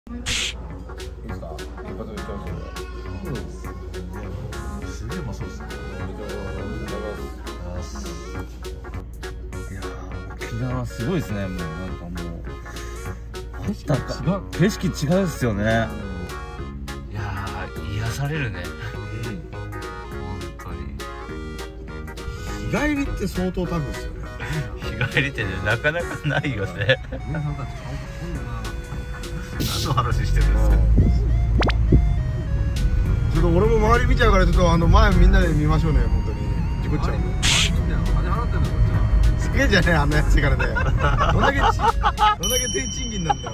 ですか？一発でいっちゃうんですよ。 すげえうまそうですね。いやー、沖縄すごいですね。もうなんかもう景色違うですよね。いやー、癒されるね。本当に。 日帰りって相当タフですよね。 日帰りってね、なかなかないよね。何の話してるんですか。 ちょっと俺も周り見ちゃうからちょっと前みんなで見ましょうね。本当に事故っちゃうんで。金払ってんのこっちは。すげえじゃねえあんなやつからね。どんだけ低賃金なんだよ。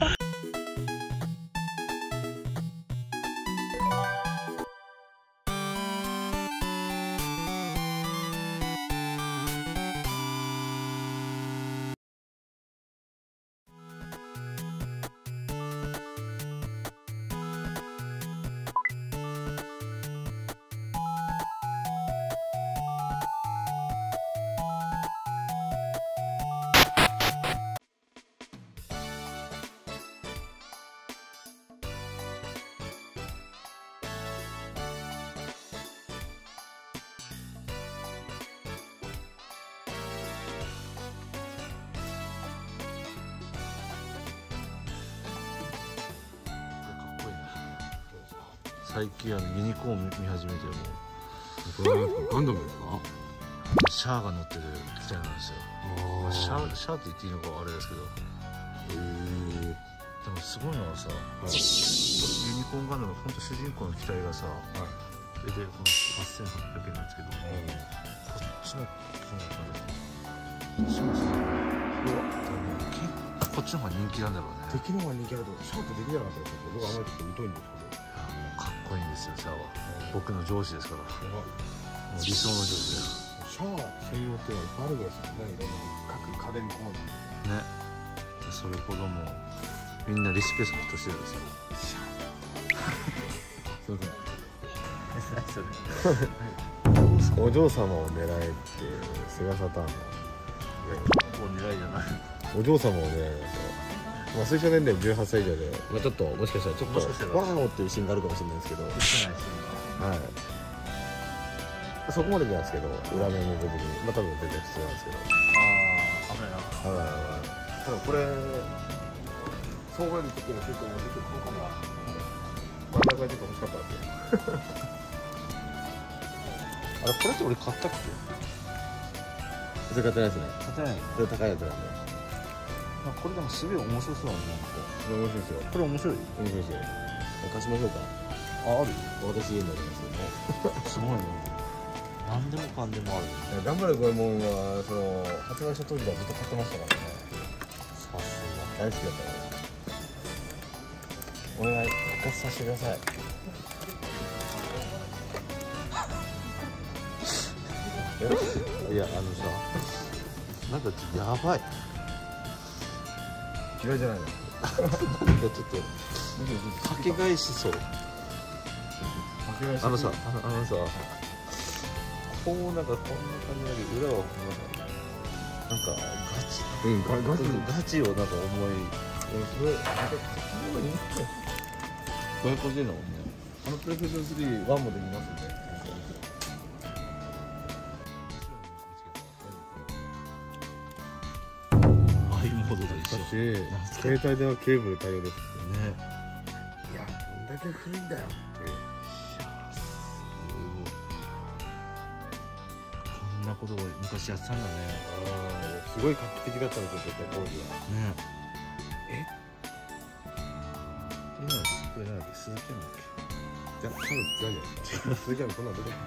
最近ユニコーン見始めてもこれはガンダムですか？ シャアが乗ってる機体なんですよ。シャアって言っていいのかあれですけど、でもすごいのはさ、ユニコーンガンダム本当主人公の機体がさ、それでこの8800円なんですけど、こっちのこっちもさ、こっちの方が人気なんだろうね。 敵の方が人気あるとシャープできなかったですけど、僕はあまりちょっと疎いんですけど。 かっこいいんですよ、シャアは。僕の上司ですから。もう理想の上司だよ。 シャワー専用っていうのはいっぱいあるぐらいですよね。各家電コーナーね。それほどもみんなリスペクトしてるんですよ。 すいま何それ。 お嬢様を狙えっていうセガサターンのお狙いじゃない。 お嬢様を狙いですよ。推奨年齢18歳以上で、ちょっともしかしたらちょっとワーオっていうシーンがあるかもしれないですけど、はい、そこまでじゃないですけど、裏面も別に多分全然普通なんですけど、 危ないな。 ただこれ総合の時の結構もうちょっと効果が真ん中にちょっと欲しかったんですよ。 あれこれって俺買ったっけ？ それ買ってないですね。 買ってないよね。 それ高いやつなんで。 これでもすげえ面白そうだね。 面白いですよ。 これ面白い。 面白いですよ。貸しましょうか。 ある。 私家になりますすごいね。何でもかんでもある。 頑張る五右衛門はその発売した時からずっと買ってましたからね。 さす大好きだったから。お願い復活させてください。 が。いやさ、なんかちょっとやばい。 嫌いじゃないの。 なんかちょっとかけ返しそう。さ、こうなんかこんな感じだけど裏はこうなんかガチをなんか重い。 それ 550円だもんね。 プレイステーション3、1もできますんで。 ああいうモードだし、携帯電話ケーブル対応ですね。 いや、どんだけ古いんだよって。 こんなことを昔やってたんだね。 すごい画期的だったんですよ、当時は。 ね。これなんだっけ、鈴木なんだっいや、多分違うじゃないですか。鈴木はこんなの出てくる。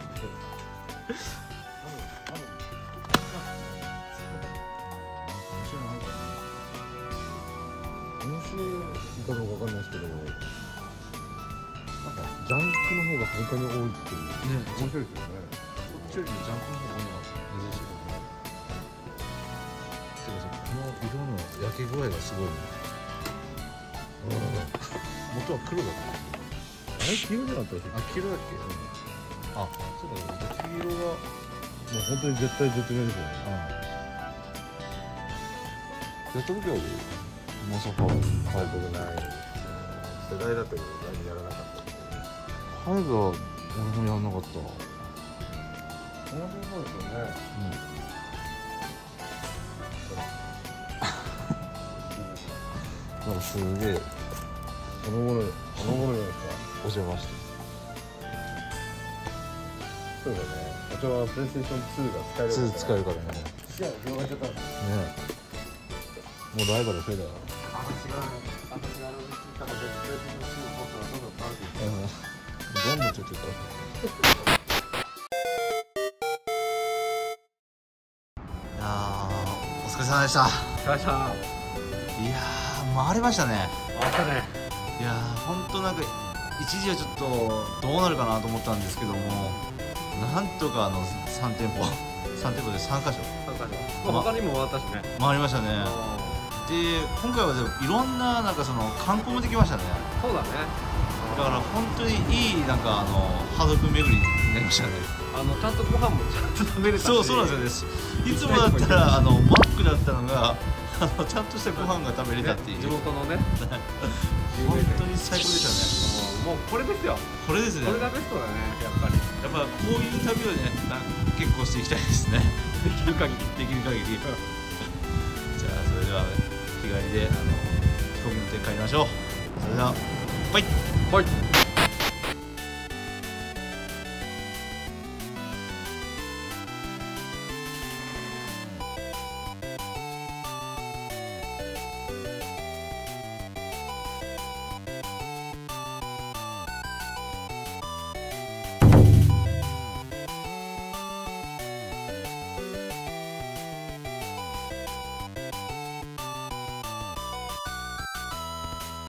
面白いかどうかわかんないですけど、なんかジャンクの方がはるかに多いっていう。 ね、 面白いですよね。 こっちよりもジャンプの方が珍しいことね。てかさ、この色の焼け具合がすごいね。元は黒だった。 あれ黄色じゃなかったでしょ。 あ、黄色だっけ？あ、そうだね。黄色がもう本当に絶対絶命ですよね。 やった時はモンスターパワー。 はい、僕ない。 世代だと何やらなかった。 ハイブは俺もやんなかった。 面白そうですよね。 なんかすげえこの頃じゃないですか。 お邪魔して。 そうだね。あとはプレイステーション2が使えるから。 2使えるからね。 視野が広がっちゃったんですね。 もうライバル増えたよ。 私が聞いたのでプレイステーション2を持ったらどんどん変わっていって。 どんどんちょっと言った。お疲れ様でした。いやー回りましたね。いやー本当なんか一時はちょっとどうなるかなと思ったんですけども、なんとか3店舗で3カ所他にも回ったしね。 回りましたね。で今回はでもいろんななんかその観光もできましたね。 そうだね。 だから本当にいいなんかハード君巡りになりましたね。 ちゃんとご飯もちゃんと食べれたし。 そうなんですよね。いつもだったらマックだったのがちゃんとしたご飯が食べれたっていう、 地元のね本当に最高でしたね。もうこれですよ。 これですね。 これがベストだね。やっぱりこういう旅をね結構していきたいですね。 できる限り。 じゃあそれでは日帰りで飛行機乗って帰りましょう。それではバイ。